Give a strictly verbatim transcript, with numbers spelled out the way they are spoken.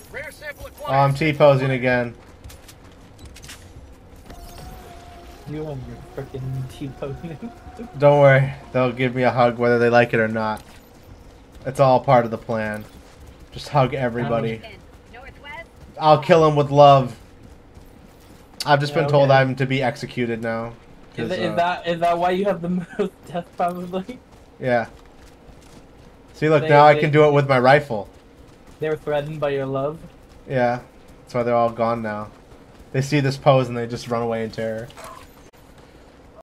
Rare sample Oh, acquired. I'm T-posing again. You and your freaking T-posing. Don't worry, they'll give me a hug whether they like it or not. It's all part of the plan. Just hug everybody. I'll kill them with love. I've just Yeah, been told okay. I'm to be executed now. Is, 'Cause, is uh, that is that why you have the most death probably? Yeah. See, look, They- now I they- can do it with my rifle. They were threatened by your love. Yeah. That's why they're all gone now. They see this pose and they just run away in terror.